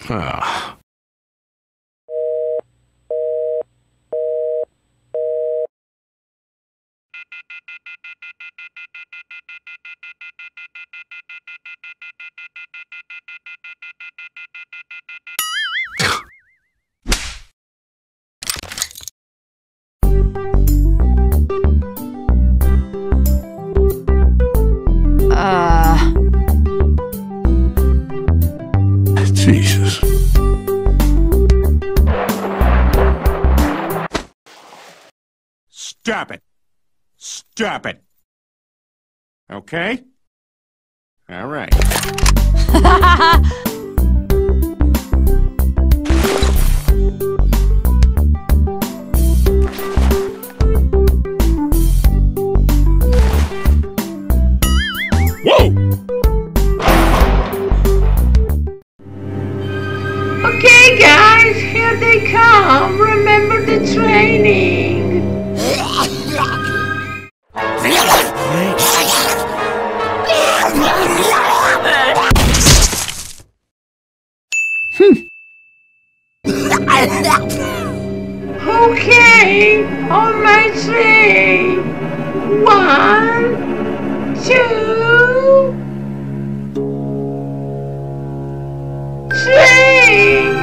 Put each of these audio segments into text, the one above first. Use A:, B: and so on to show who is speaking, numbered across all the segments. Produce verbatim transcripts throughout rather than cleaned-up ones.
A: Ah. Jesus.
B: Stop it. Stop it. Okay? All right.
A: Whoa!
C: Okay, guys, here they come. Remember the training. Okay, on my tree. One, two, three.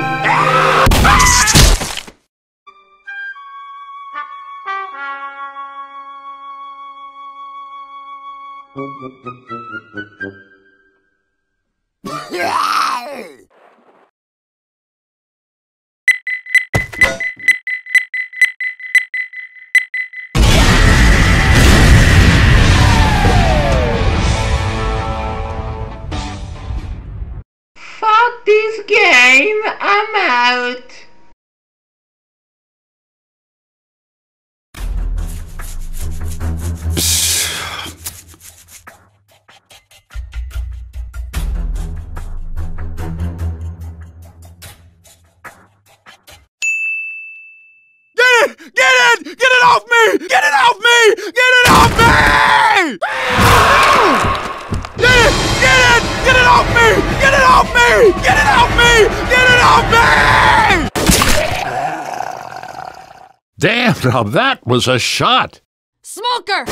C: Fuck this game, I'm out.
B: Get it! Get it! Get it off me! Get it off me! Get it off me! Get it! Get it! Get it off me! Get it off me! Get it off me! Get it off me!
A: Damn, now that was a shot.
D: Smoker!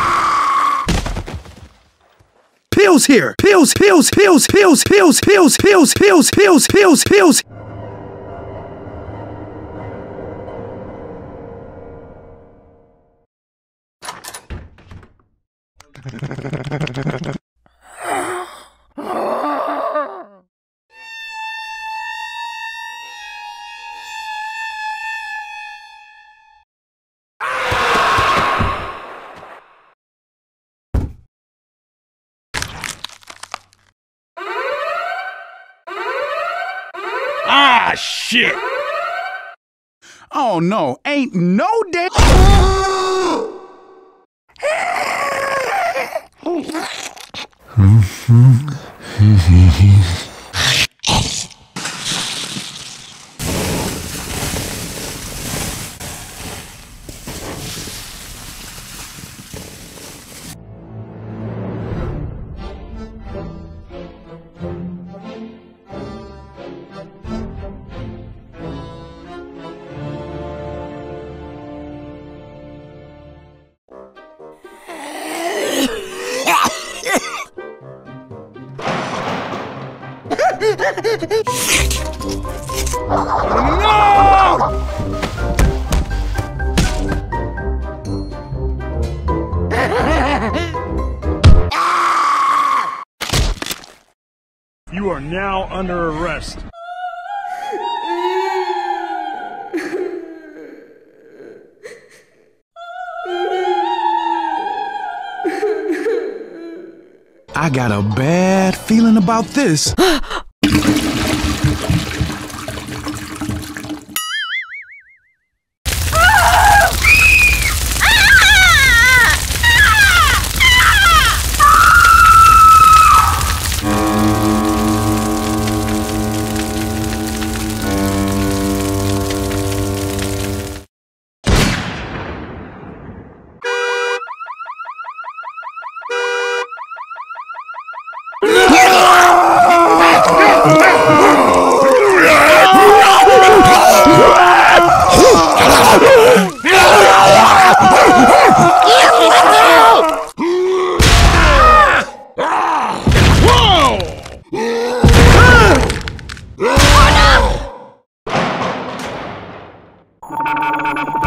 E: Pills here! Pills, pills, pills, pills, pills, pills, pills, pills, pills, pills, pills!
A: Ah, shit!
B: Oh no, ain't no damn. No!
F: You are now under arrest.
E: I got a bad feeling about this.
A: Whoa!